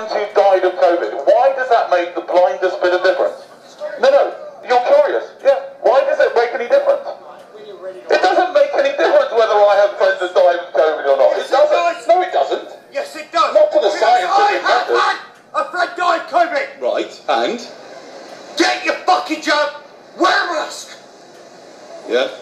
and you died of COVID. Why does that make the blindest bit of difference? No, you're curious. Yeah. Why does it make any difference? It doesn't make any difference whether I have friends that died of COVID or not. Yes, it doesn't. No, it doesn't. Yes, it does. Not to the scientific I have method. had a friend die of COVID. Right, and? Get your fucking jab. Wear a mask. Yeah.